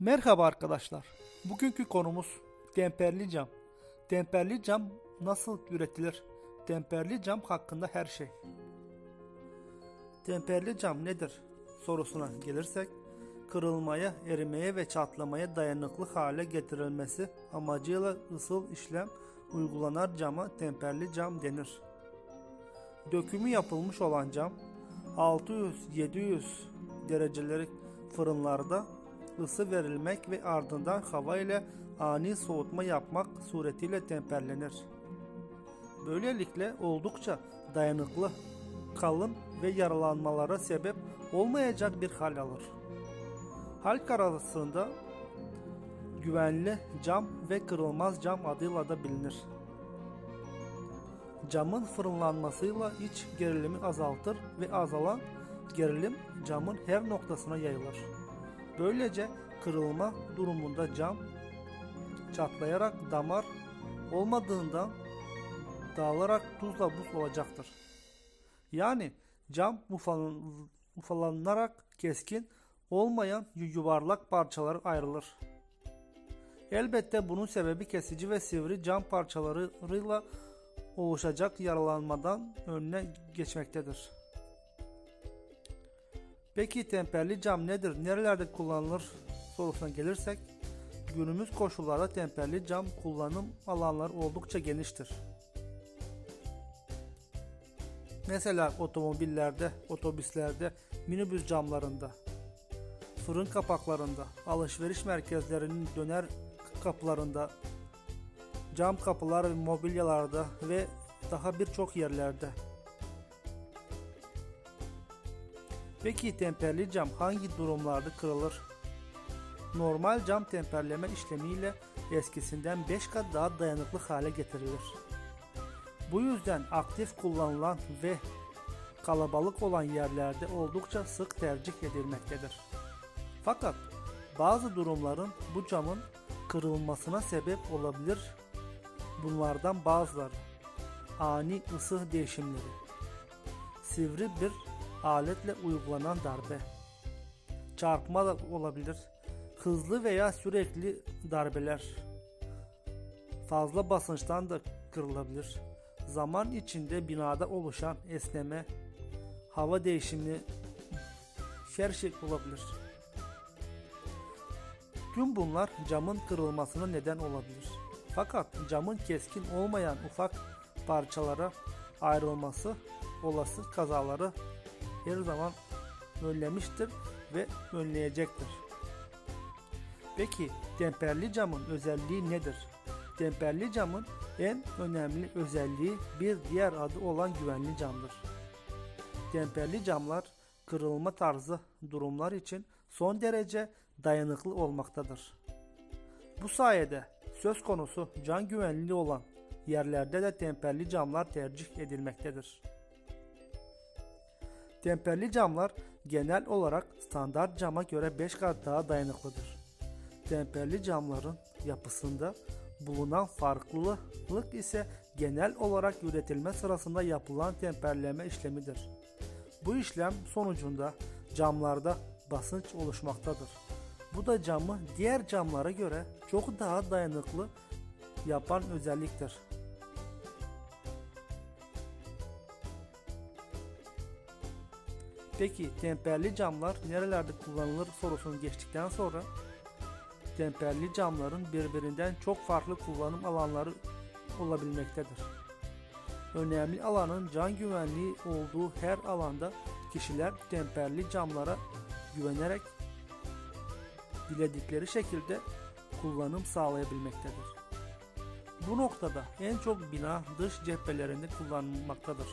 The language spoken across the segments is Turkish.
Merhaba arkadaşlar. Bugünkü konumuz temperli cam. Temperli cam nasıl üretilir? Temperli cam hakkında her şey. Temperli cam nedir sorusuna gelirsek, kırılmaya, erimeye ve çatlamaya dayanıklı hale getirilmesi amacıyla ısıl işlem uygulanan cama temperli cam denir. Dökümü yapılmış olan cam 600-700 derecelik fırınlarda ısı verilmek ve ardından hava ile ani soğutma yapmak suretiyle temperlenir. Böylelikle oldukça dayanıklı, kalın ve yaralanmalara sebep olmayacak bir hal alır. Halk arasında güvenli cam ve kırılmaz cam adıyla da bilinir. Camın fırınlanmasıyla iç gerilimi azaltır ve azalan gerilim camın her noktasına yayılır. Böylece kırılma durumunda cam çatlayarak damar olmadığından dağılarak tuzla buz olacaktır. Yani cam ufalanarak keskin olmayan yuvarlak parçalara ayrılır. Elbette bunun sebebi kesici ve sivri cam parçalarıyla oluşacak yaralanmadan önüne geçmektedir. Peki temperli cam nedir? Nerelerde kullanılır sorusuna gelirsek, günümüz koşullarda temperli cam kullanım alanları oldukça geniştir. Mesela otomobillerde, otobüslerde, minibüs camlarında, fırın kapaklarında, alışveriş merkezlerinin döner kapılarında, cam kapılar ve mobilyalarda ve daha birçok yerlerde. Peki temperli cam hangi durumlarda kırılır? Normal cam temperleme işlemiyle eskisinden 5 kat daha dayanıklı hale getirilir. Bu yüzden aktif kullanılan ve kalabalık olan yerlerde oldukça sık tercih edilmektedir. Fakat bazı durumların bu camın kırılmasına sebep olabilir. Bunlardan bazıları: ani ısı değişimleri, sivri bir aletle uygulanan darbe, çarpma da olabilir, hızlı veya sürekli darbeler, fazla basınçtan da kırılabilir, zaman içinde binada oluşan esneme, hava değişimi, her şey olabilir. Tüm bunlar camın kırılmasına neden olabilir. Fakat camın keskin olmayan ufak parçalara ayrılması olası kazaları her zaman önlemiştir ve önleyecektir. Peki temperli camın özelliği nedir? Temperli camın en önemli özelliği bir diğer adı olan güvenli camdır. Temperli camlar kırılma tarzı durumlar için son derece dayanıklı olmaktadır. Bu sayede söz konusu can güvenliği olan yerlerde de temperli camlar tercih edilmektedir. Temperli camlar genel olarak standart cama göre 5 kat daha dayanıklıdır. Temperli camların yapısında bulunan farklılık ise genel olarak üretilme sırasında yapılan temperleme işlemidir. Bu işlem sonucunda camlarda basınç oluşmaktadır. Bu da camı diğer camlara göre çok daha dayanıklı yapan özelliktir. Peki temperli camlar nerelerde kullanılır sorusunu geçtikten sonra, temperli camların birbirinden çok farklı kullanım alanları olabilmektedir. Önemli alanın can güvenliği olduğu her alanda kişiler temperli camlara güvenerek diledikleri şekilde kullanım sağlayabilmektedir. Bu noktada en çok bina dış cephelerinde kullanılmaktadır.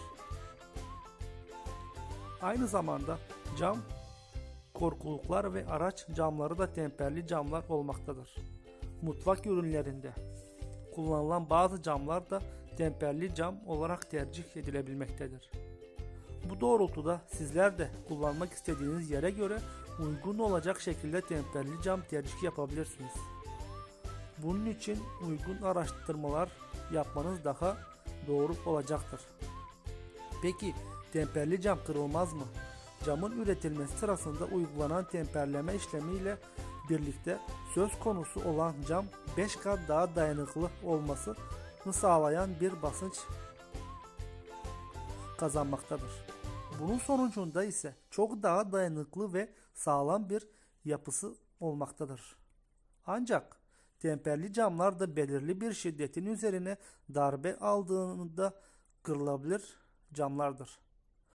Aynı zamanda cam korkuluklar ve araç camları da temperli camlar olmaktadır. Mutfak ürünlerinde kullanılan bazı camlar da temperli cam olarak tercih edilebilmektedir. Bu doğrultuda sizler de kullanmak istediğiniz yere göre uygun olacak şekilde temperli cam tercih yapabilirsiniz. Bunun için uygun araştırmalar yapmanız daha doğru olacaktır. Peki temperli cam kırılmaz mı? Camın üretilmesi sırasında uygulanan temperleme işlemiyle birlikte söz konusu olan cam 5 kat daha dayanıklı olmasını sağlayan bir basınç kazanmaktadır. Bunun sonucunda ise çok daha dayanıklı ve sağlam bir yapısı olmaktadır. Ancak temperli camlar da belirli bir şiddetin üzerine darbe aldığında kırılabilir camlardır.